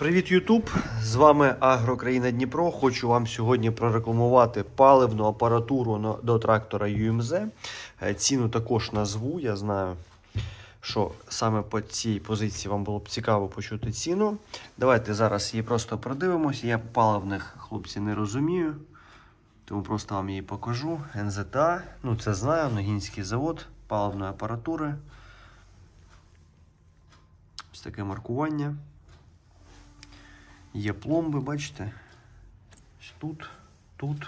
Привіт, Ютуб! З вами Агрокраїна Дніпро. Хочу вам сьогодні прорекламувати паливну апаратуру до трактора UMZ. Ціну також назву. Я знаю, що саме по цій позиції вам було б цікаво почути ціну. Давайте зараз її просто продивимося. Я паливних, хлопці, не розумію, тому просто вам її покажу. НЗТА, ну це знаю, Ногінський завод паливної апаратури. Ось таке маркування. Є пломби, бачите? Тут.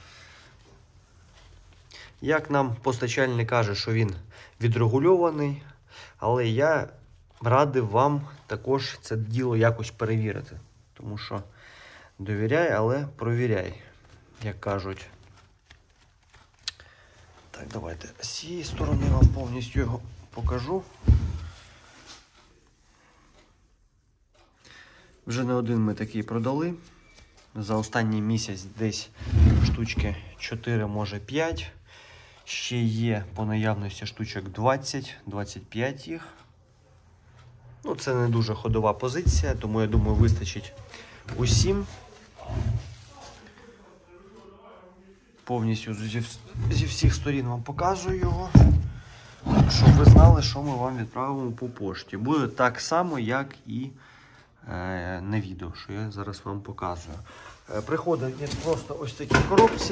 Як нам постачальник каже, що він відрегульований, але я радив вам також це діло якось перевірити. Тому що довіряй, але провіряй, як кажуть. Так, давайте з цієї сторони вам повністю його покажу. Вже не один ми такий продали. За останній місяць десь штучки 4, може 5. Ще є по наявності штучок 20-25 їх. Ну, це не дуже ходова позиція, тому я думаю, вистачить усім. Повністю зі всіх сторін вам показую його, щоб ви знали, що ми вам відправимо по пошті. Буде так само, як і на відео, що я зараз вам показую. Приходить він просто ось такі коробці.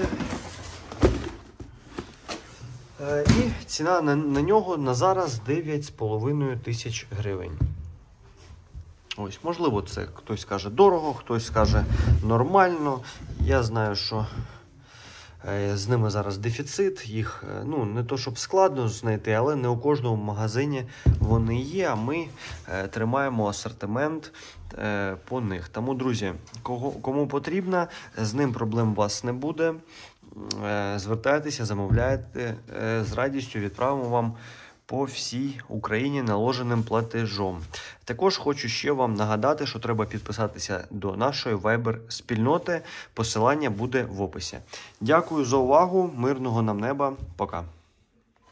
І ціна на нього на зараз 9,5 тисяч гривень. Ось, можливо, це хтось скаже дорого, хтось скаже нормально. Я знаю, що з ними зараз дефіцит, їх, ну, не то щоб складно знайти, але не у кожному магазині вони є, а ми тримаємо асортимент по них. Тому, друзі, кому потрібно, з ним проблем у вас не буде. Звертайтеся, замовляйте, з радістю відправимо вам по всій Україні наложеним платежом. Також хочу ще вам нагадати, що треба підписатися до нашої Viber-спільноти. Посилання буде в описі. Дякую за увагу, мирного нам неба, пока.